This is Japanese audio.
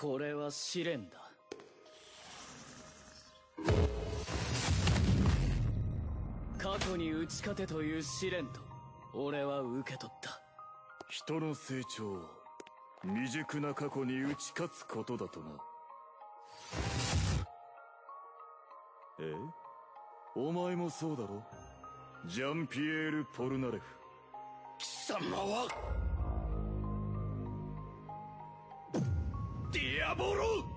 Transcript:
これは試練だ。過去に打ち勝てという試練と俺は受け取った。 人の成長は未熟な過去に打ち勝つことだとな。お前もそうだろ、ジャンピエール・ポルナレフ。 貴様はディアボロ！